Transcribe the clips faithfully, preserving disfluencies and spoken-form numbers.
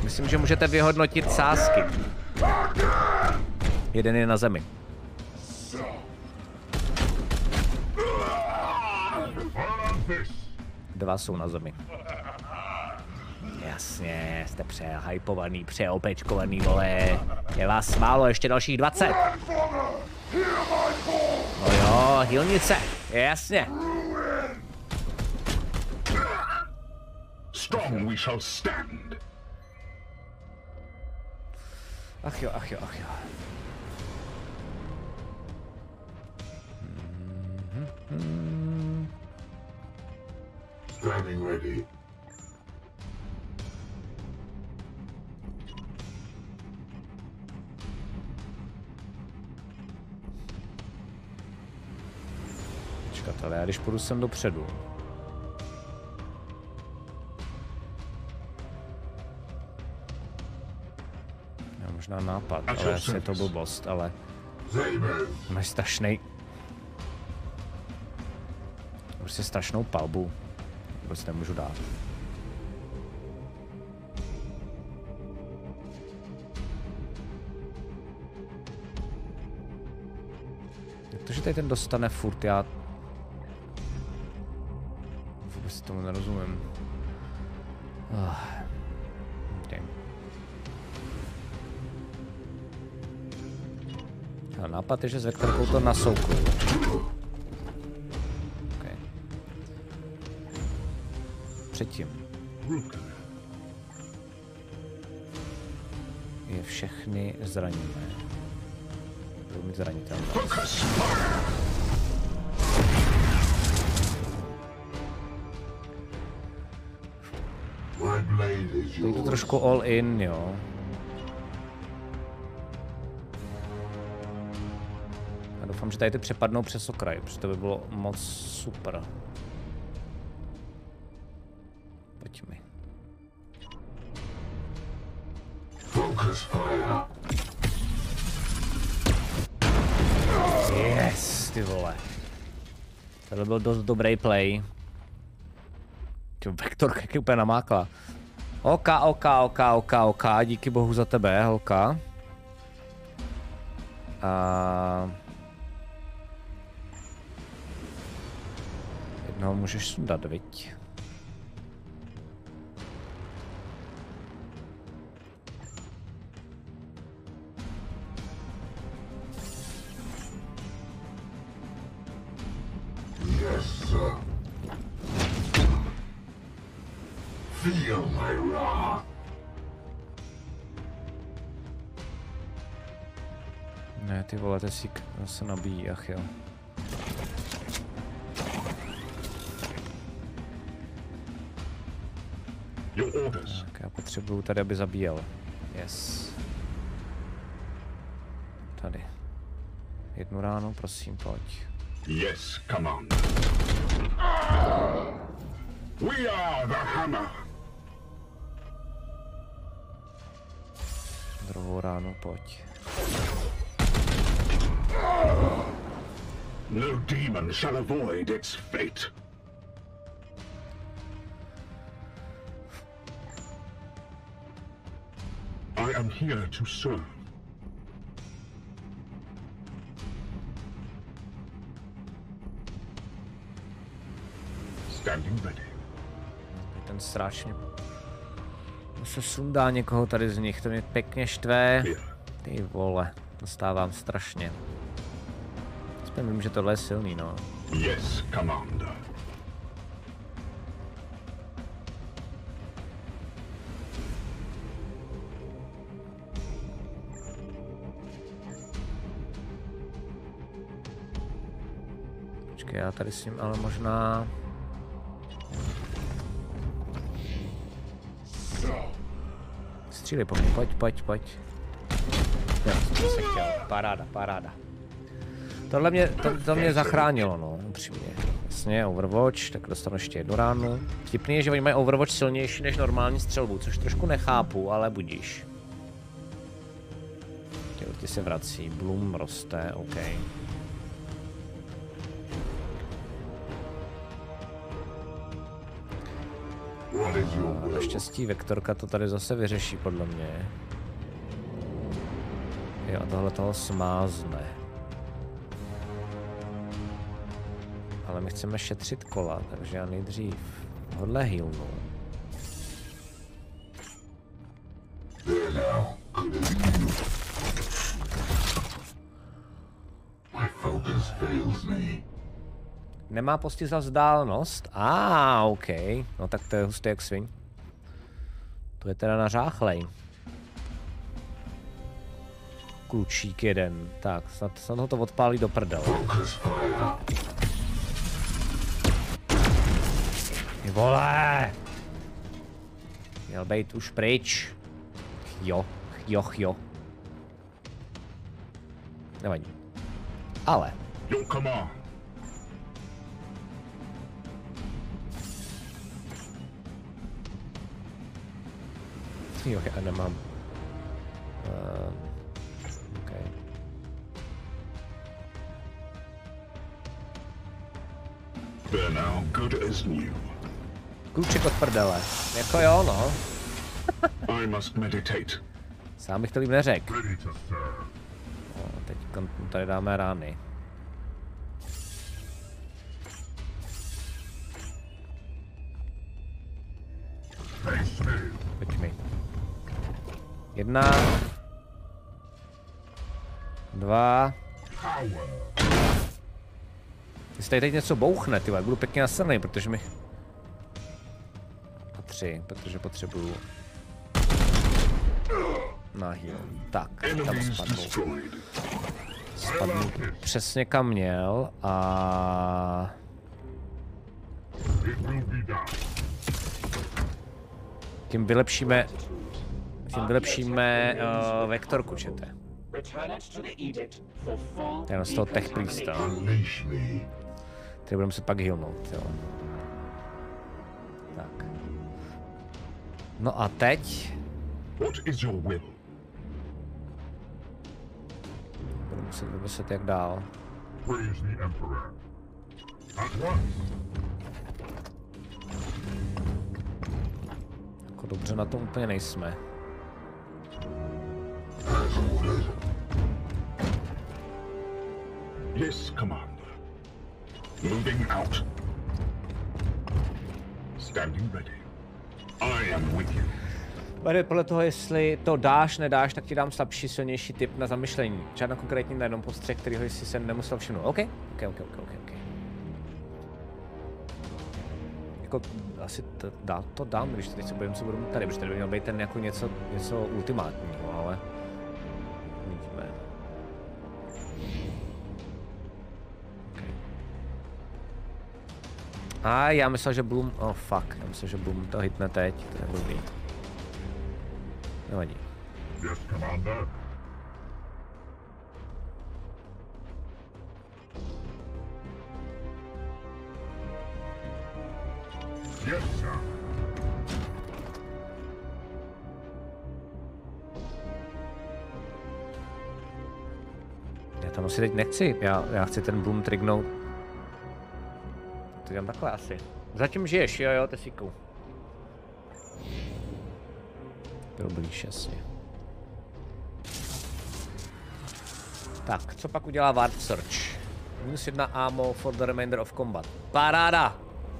Myslím, že můžete vyhodnotit sázky. Jeden je na zemi. Dva jsou na zemi. Jasně, jste přehypovaný, přeopečkovaný, vole. Je vás málo, ještě dalších dvacet. No jo, hilnice, jasně. Strong we shall stand. Ach jo, ach jo, ach jo. Standing ready. Počkat, ale já když půjdu sem dopředu. Já možná nápad, ale asi je to blbost, ale... Máš strašnej... Prostě strašnou palbu. Vůbec nemůžu dát. Jak to, že tady ten dostane furt, já... Vůbec tomu nerozumím. Oh. Okay. A nápad je, že s vektorkou to nasouknu. Okay. Předtím je všechny zraníme. Budou mít zranitelné. To je to trošku all in, jo. Já doufám, že tady ty přepadnou přes okraj, protože to by bylo moc super. Pojď mi. Yes, ty vole. Tohle byl dost dobrý play. Vektorka jak je úplně namákla. OK, OK, OK, OK, OK, díky bohu za tebe, holka. A... Jednoho můžeš sundat, viď? Yes, sir. Feel my wrath. Ne, ty vole, tesík se nabíjí, ach jo. Your orders. Tak já potřebuju tady, aby zabíjel. Yes. Tady. Jednu ránu, prosím, pojď. Yes, Commander. We are the hammer. Druhou ránu, pojď. No demon shall avoid its fate. I am here to serve. Standing ready. Ten sráč mě... se sundá někoho tady z nich, to mě pěkně štve. Ty vole, dostávám strašně. Aspoň vím, že tohle je silný, no. Yes, Commander. Počkej, já tady s ním, ale možná... Střílej po mně, pojď, pojď, pojď. Jo, jsem se chtěl, paráda, paráda. Tohle mě, to, to mě zachránilo, no, upřímně. Jasně, Overwatch, tak dostanu ještě jednu ránu. Vtipný je, že oni mají Overwatch silnější než normální střelbu, což trošku nechápu, ale budíš. Tělky se vrací, Bloom roste, OK. Naštěstí vektorka to tady zase vyřeší, podle mě. Jo, a tohle toho smázne. Ale my chceme šetřit kola, takže já nejdřív hodle healnu. Nemá postih za vzdálenost? A, ah, OK. No tak to je hustý jak sviň. To je teda nařáchlej. Klučík jeden. Tak, snad, snad ho to odpálí do prdele. Ty vole! Měl být už pryč. Jo, jo, jo. Nevadí. Ale. Jo, já nemám. Uh, okay. Kluček od prdele. Jako jo, no. I must meditate. Sám bych to líp neřekl. No, teď tady dáme rány. Pojď mi. Jedna. Dva. Jestli tady teď něco bouchne, ty budu pěkně nasrnej, protože mi... A tři, protože potřebuju... Na heal. Tak, tam spadnu. Spadnu přesně kam měl a... Tím vylepšíme... Tím vylepšíme uh, vektorku, čete. Jenom z toho tech priesta. Tady budeme se pak healnout, jo. Tak. No a teď... Budu muset vymyslet jak dál. Jako dobře na tom úplně nejsme. Yes, Commander. Moving out. Standing ready. I am with you. Bude podle toho, jestli to dáš, nedáš, tak ti dám slabší, silnější tip na zamyšlení. Žádná konkrétní na jenom postřeh, kterýho jsi se nemusel všimnout. OK? OK, OK, OK, OK, OK. Jako, asi to, dá, to dám, když teď se budeme se budeme tady, protože tady by měl být ten jako něco, něco ultimátního, ale... Uvidíme. Okay. A já myslel, že Bloom... Oh fuck, já myslel, že Bloom to hitne teď, to je blbý. Nevadí. Yes, Commander. Yes, sir. Já tam asi teď nechci, já, já chci ten Bloom trignout. To dělám takhle asi. Zatím žiješ, jo jo, Tesíku. Byl blíž, jasně. Tak, co pak udělá Warp Search? Minus jedna ammo for the remainder of combat. Paráda!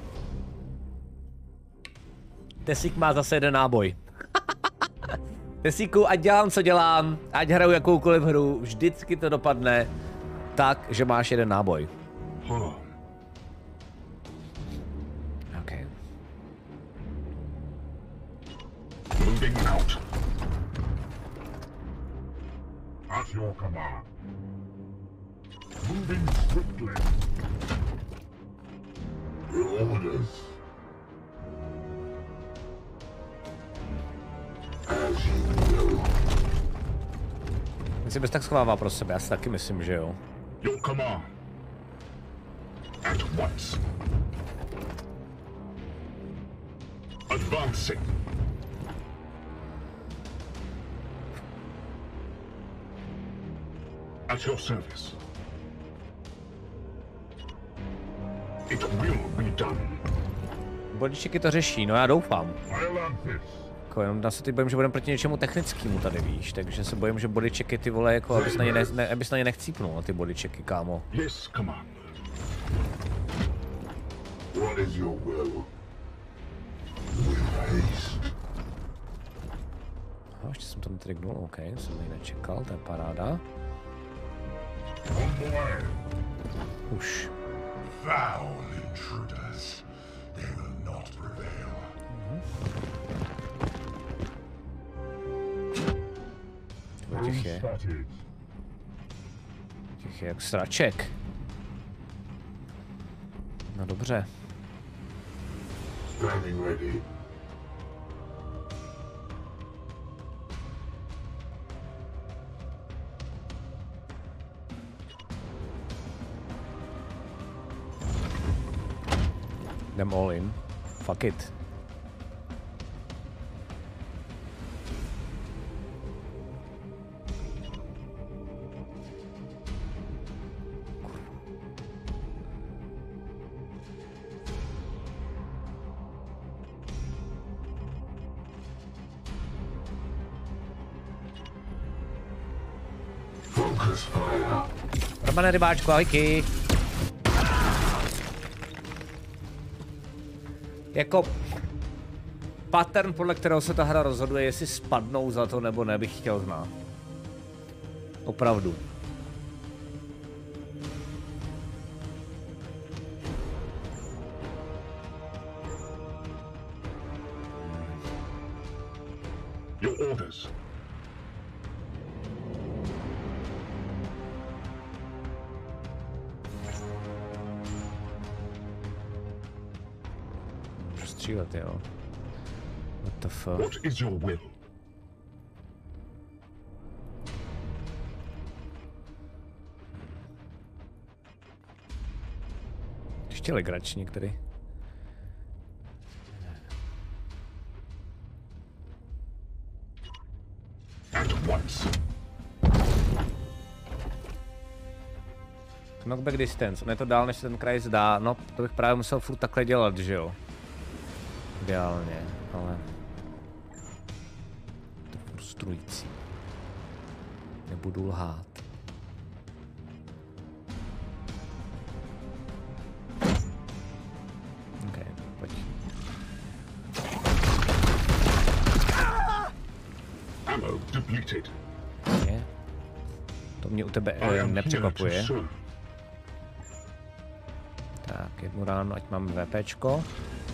Tesík má zase jeden náboj. Tesíku, ať dělám, co dělám, ať hraju jakoukoliv hru, vždycky to dopadne tak, že máš jeden náboj. Moving out. At your command. Moving swiftly. Your orders. As you will. Myslím, že se tak schovává pro sebe, já si taky myslím, že jo. Your command. At once. Advancing. At your service. It will be done. bodyčeky to řeší, no já doufám. I'll have this. Jako jenom já se teď bojím, že budeme proti něčemu technickému tady, víš, takže se bojím, že bodyčeky ty vole, jako abys na ně, ne, ne, abys na ně nechcípnul, ty bodyčeky, kámo. Yes, Commander. What is your will? With haste. Aha, ještě jsem tam trignul, ok, jsem ji nečekal, to je paráda. On the way. Už. Foul intruders. They will not prevail. Těch je, těch je jak sraček. No dobře. Standing ready. Jdem all in. Fuck it. Focus fire. Romane rybáčku, ahojky. Jako pattern, podle kterého se ta hra rozhoduje, jestli spadnou za to nebo ne, bych chtěl znát. Opravdu. Your orders. Můžu střílet, jo. What the fuck? What is your will? Ještě legrační, který. At once. Knockback distance, on je to dál, než se ten kraj zdá. No, to bych právě musel furt takhle dělat, že jo? Ideálně, ale... To je frustrující. Nebudu lhát. OK, pojď. Ammo depleted. Je. To mě u tebe I eh, am here to nepřekvapuje. serve. Tak, jednu ráno, ať máme VPčko.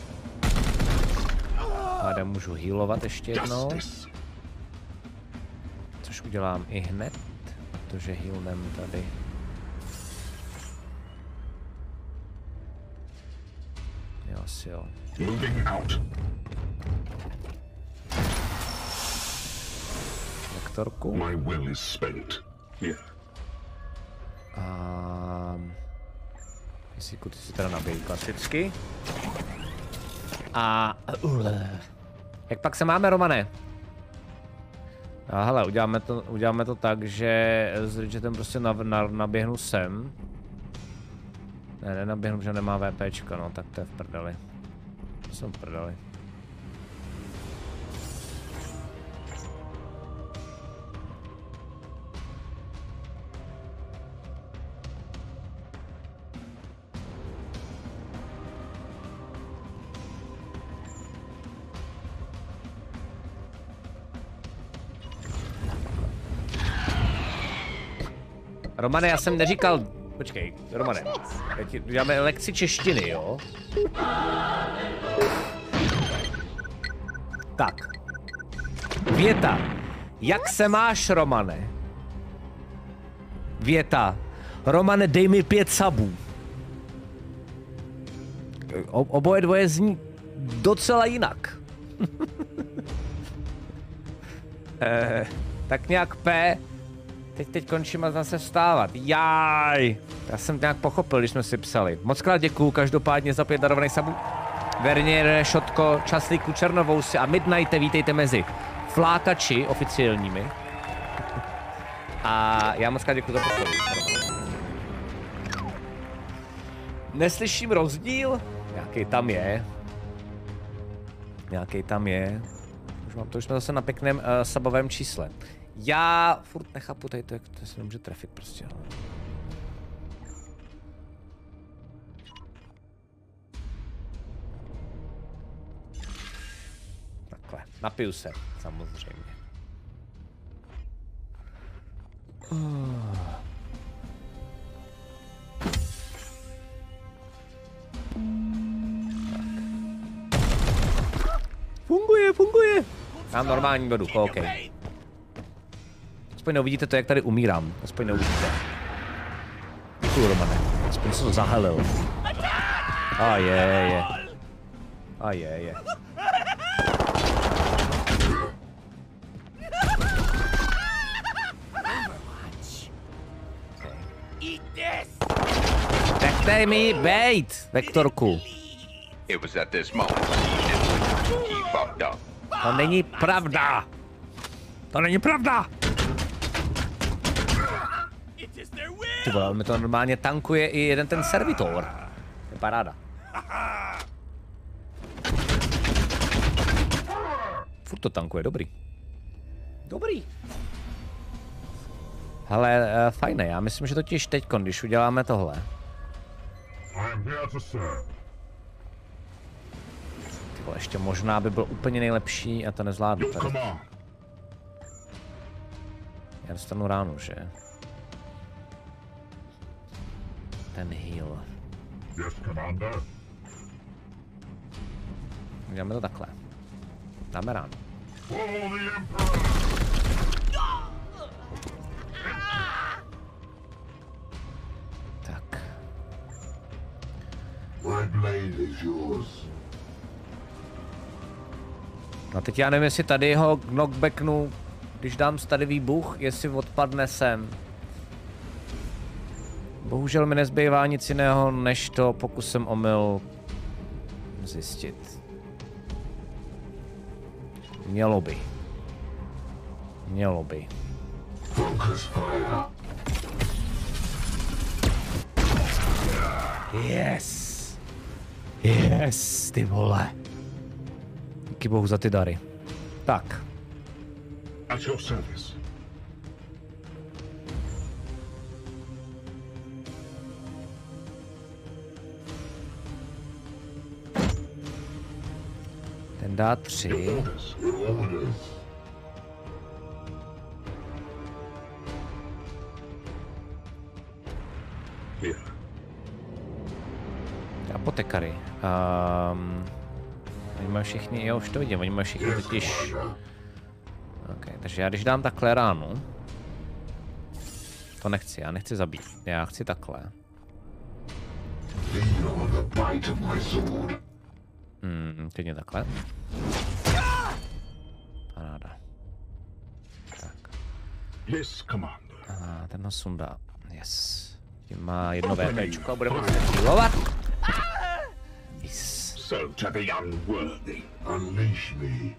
Pádem můžu healovat ještě jednou. Justice. Což udělám i hned, protože healnem tady. Jo, asi jo. Moving out. Vektorku. My will is spent. Here. A... Jestli ty si teda nabij klasicky. A... Jak pak se máme, Romane? A hele, uděláme to, uděláme to tak, že s Ridgetem prostě nav, na, naběhnu sem. Ne, nenaběhnu, že nemá VPčko, no, tak to je v prdeli. To jsem v prdeli. Romane, já jsem neříkal... Počkej, Romane, teď děláme lekci češtiny, jo? Tak. Věta. Jak se máš, Romane? Věta. Romane, dej mi pět sabů. O, oboje dvoje zní docela jinak. eh, tak nějak P. Teď, teď končím a zase vstávat. Jaj! Já jsem nějak pochopil, když jsme si psali. Moc krát děkuju každopádně za pět darovaných sabů. Vernier, Šotko, Časlíku, Černovousy a Midnighte, vítejte mezi flákači oficiálními. A já moc krát děkuju za podporu. Neslyším rozdíl? Jaký tam je? Nějaký tam je. Už mám, to už jsme zase na pěkném uh, sabovém čísle. Já furt nechápu tady to, jak to se nemůže trefit prostě. No. Takhle, napiju se, samozřejmě. Uh. Funguje, funguje. Mám normální vodu, OK. Aspoň neuvidíte to, jak tady umírám. Aspoň neuvidíte. Děkuju, Romane. Aspoň jsem to zahalil. A je, je. A je, je. Nechte mi bejt, Vektorku. It was at this moment he fucked up. To není pravda. To není pravda. Ty vole, mi to normálně tankuje i jeden ten servitor. Je paráda. Furt to tankuje, dobrý. Dobrý. Hele, uh, fajné, já myslím, že totiž teď, když uděláme tohle. Ty vole, ještě možná by byl úplně nejlepší a to nezvládnu tady. Já dostanu ránu, že? Ten heal. Uděláme to takhle. Dáme ránu. Tak. No teď já nevím, jestli tady ho knockbacknu, když dám tady výbuch, jestli odpadne sem. Bohužel mi nezbývá nic jiného, než to pokusem omyl zjistit. Mělo by. Mělo by. Yes! Yes, ty vole. Díky bohu za ty dary. Tak. At your service. Ten dá tři. Apotekary. Um, oni mají všichni, jo, už to vidím, oni mají všichni totiž. Ok, takže já když dám takhle ránu. To nechci, já nechci zabít, já chci takhle. Hmm, klidně takhle. Paráda. Tak. Yes, Commander. A ten ho sundá. Yes. Tím má jedno VPčko a bude moci healovat. Yes. So to the unworthy. Unleash me.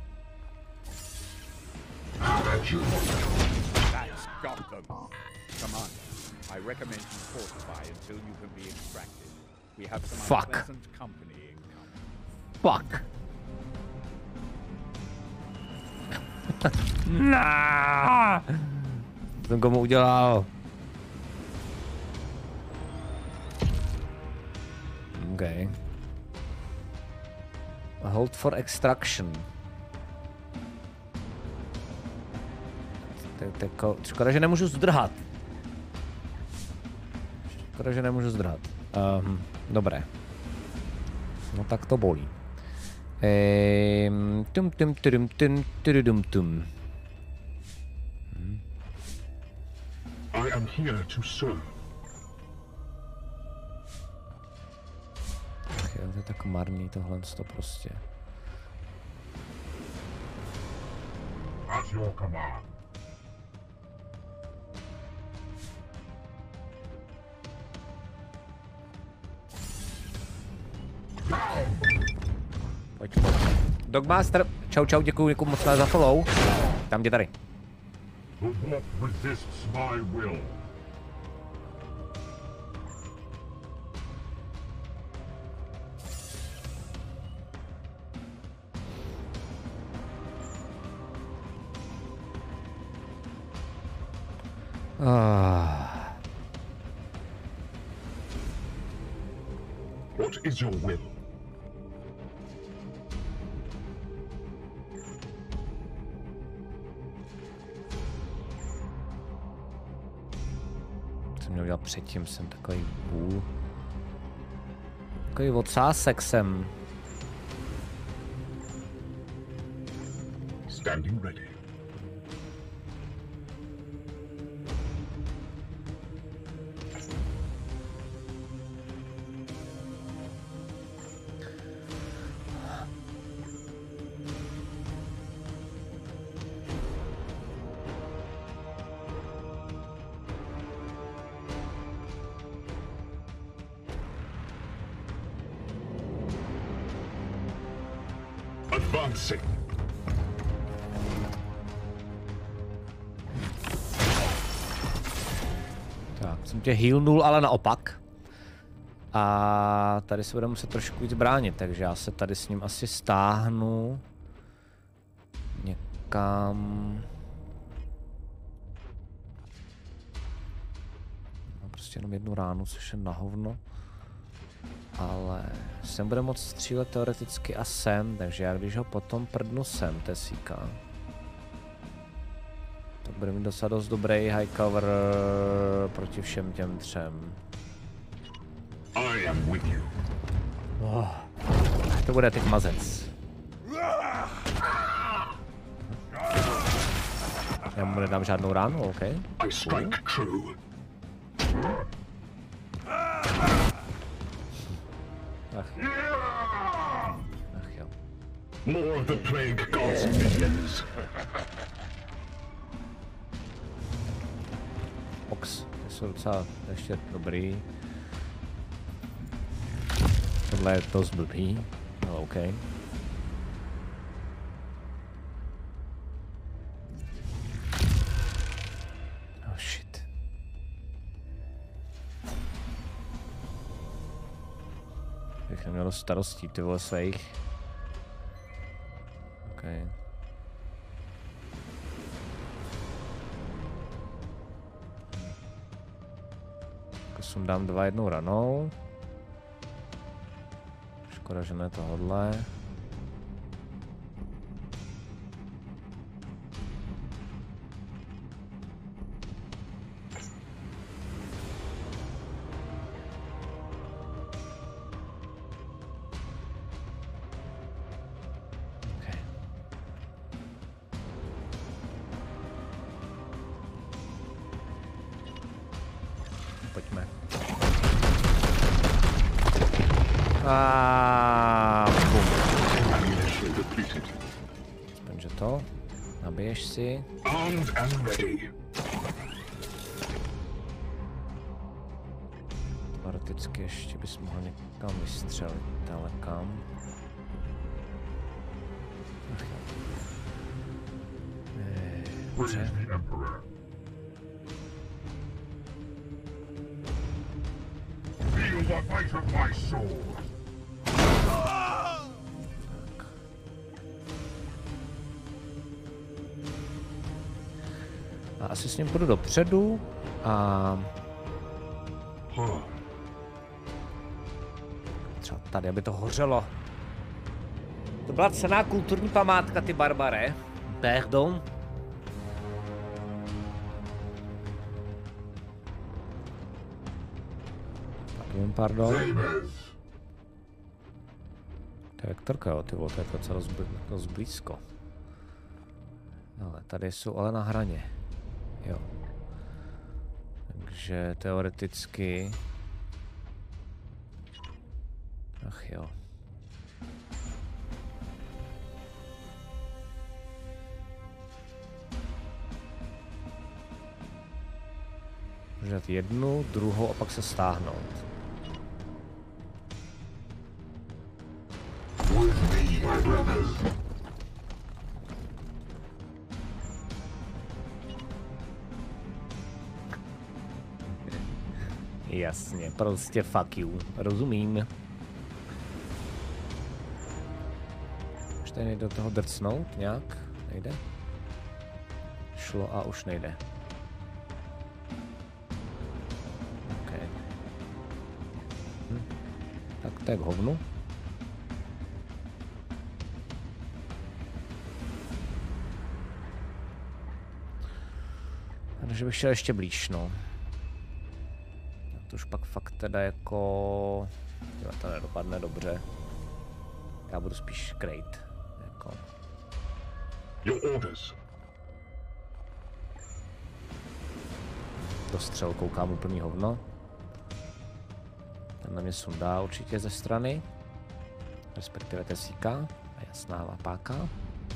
That's got them. Come on. I recommend you fortify until you can be extracted. We have some Fuck. unpleasant company in common. Fuck. Nah. Jsem komu udělal. Okay. Hold for extraction. Škoda, že nemůžu zdrhat. Škoda, že nemůžu zdrhat. Um, dobré. No tak to bolí. Ehm, tum tum tum tum tum tum. I am here to serve. Ach jo, to je tak marný tohle to prostě. At your command. Pojď, pojď. Dogmaster, čau čau, děkuju, děkuju moc za follow. Tam jde tady. The warp resists my will. Ah. What is your will? Co měl dělat předtím, jsem takový půl. Takový ocásek jsem. Standing ready. Advancing. Tak, jsem tě healnul, ale naopak. A tady se budeme muset trošku víc bránit, takže já se tady s ním asi stáhnu někam. Mám prostě jenom jednu ránu, což je na hovno. Ale sem bude moct střílet teoreticky a sem, takže já když ho potom prdnu sem, tesíka, tak bude mít docela dost dobrý high cover proti všem těm třem. I am with you. Oh, to bude teď mazec. Já mu nedám žádnou ránu, OK? I strike true. Ach. Ach jo. More of the plague god's minions. Ox, ty jsou docela ještě dobrý. Tohle je dost blbý, ale OK. Oh shit. Bych neměl starostí, ty vole, svých. OK. Sundám dva jednou ranou. Škoda, že ne tohodle. Okay. Pojďme. A bum. Aspoň to. Nabiješ si. Armed and ready. Teoreticky ještě bys mohl někam vystřelit, ale kam? Dobře. Feel the bite of my sword. A asi s ním půjdu dopředu a třeba tady, aby to hořelo. To byla cenná kulturní památka, ty barbare. Pardon. Pardon, pardon. To je vektorka, jo, ty vole, to je docela dost blízko. Ale tady jsou ale na hraně. Jo. Takže teoreticky... Ach jo. Můžu dát jednu, druhou a pak se stáhnout. Jasně, prostě fuck you. Rozumím. Už tady nejde do toho drcnout nějak? Nejde? Šlo a už nejde. To je k hovnu. Takže bych šel ještě blíž, no. To už pak fakt teda jako... Těma to nedopadne dobře. Já budu spíš krejt. Jako... Your orders. Do střel koukám úplný hovno. Ten na mě sundá určitě ze strany. Respektive tesíka. A jasná vapáka.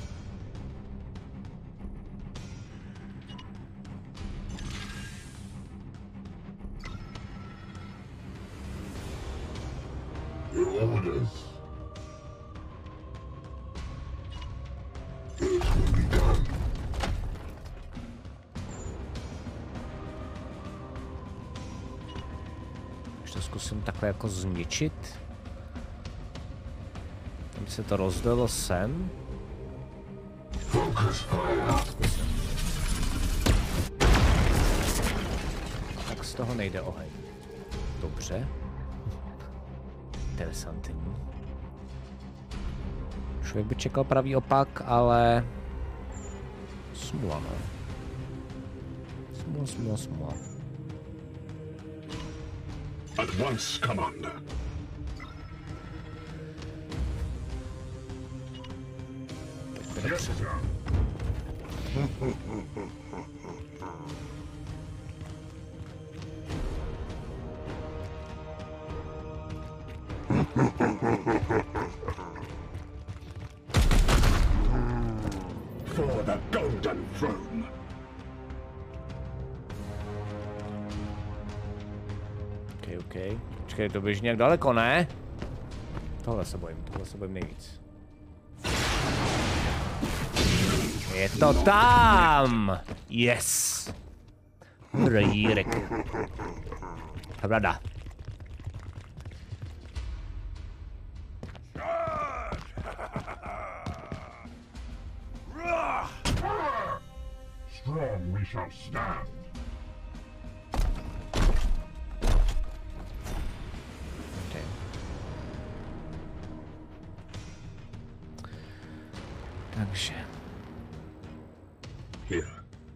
Your orders. Když to zkusím takhle jako zničit. Tam se to rozdalo sem. Zkusím. Tak z toho nejde oheň. Dobře. Interesantní. Člověk by čekal pravý opak, ale... Smůla, no. Smůla, smůla, smůla. At once, Commander. Yes, sir. For the Golden Throne. OK, OK. Počkej, to běží nějak daleko, ne? Tohle se bojím, tohle se bojím nejvíc. Je to tam! Yes! Rejírek. Rada. Strong we shall stand. Okay. Takže. Here.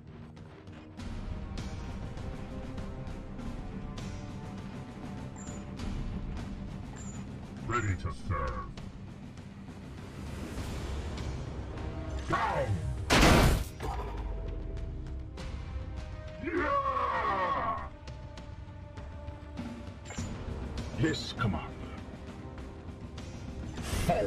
Ready to serve. Down! Yeah! Yes, Commander. Fall.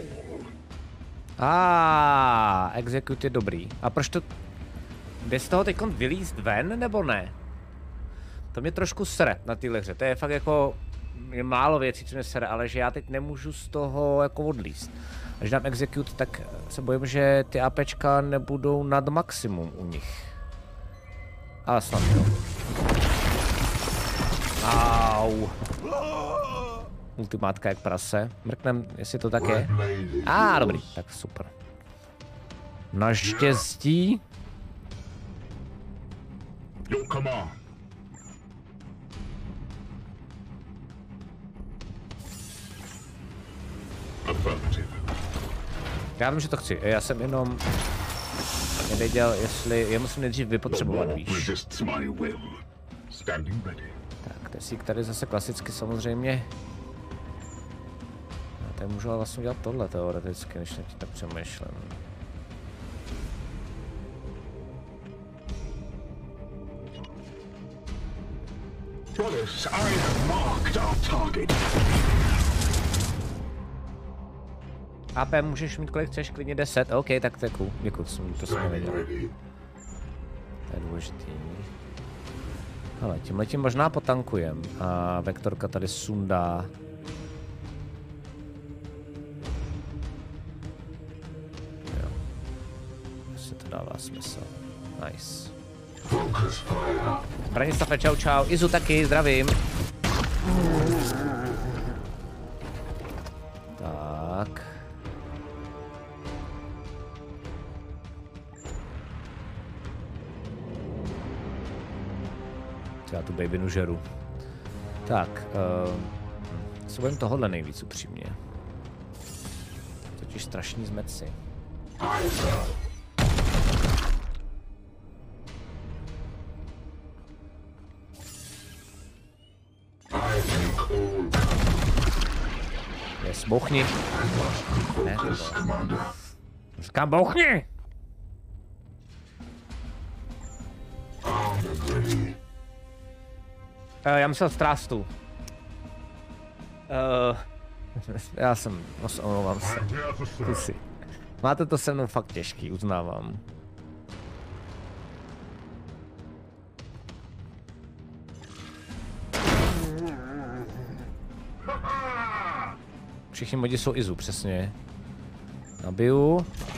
A ah, execute je dobrý. A proč to... Jde z toho teď vylízt ven, nebo ne? To mě trošku sere na téhle hře. To je fakt jako... Je málo věcí, co mě sere, ale že já teď nemůžu z toho jako odlízt. A když dám execute, tak se bojím, že ty APčka nebudou nad maximum u nich. Ale snad jo. Au. Ultimátka jak prase. Mrknem, jestli to tak je. A ah, dobrý, tak super. Naštěstí. Your command. Affirmative. Já vím, že to chci. Já jsem jenom nevěděl, jestli je musím nejdřív vypotřebovat, víš. Resists my will. Standing ready. Tak, tesík tady zase klasicky samozřejmě. Já tady můžu ale vlastně udělat tohle teoreticky, než nad tím tak přemýšlím. Brothers, I have marked our target. A P můžeš mít kolik chceš, klidně deset, OK, tak to je cool, děkuji, to jsem nevěděl. To je důležitý. Ale tímhletím možná potankujem a vektorka tady sundá. Jo. Jestli to dává smysl. Nice. Branislav, čau čau, Izu taky, zdravím. Tak. Já tu babinu žeru. Tak, uh, Se bojím tohohle nejvíc upřímně. Totiž strašní zmetci. Yes, bouchni. Ne, ty vole. Říkám bouchni! Uh, já myslel z trástu. Uh, já jsem, no, omlouvám se. Ty si. Máte to se mnou fakt těžký, uznávám. Všichni modi jsou Izu, přesně. Nabiju.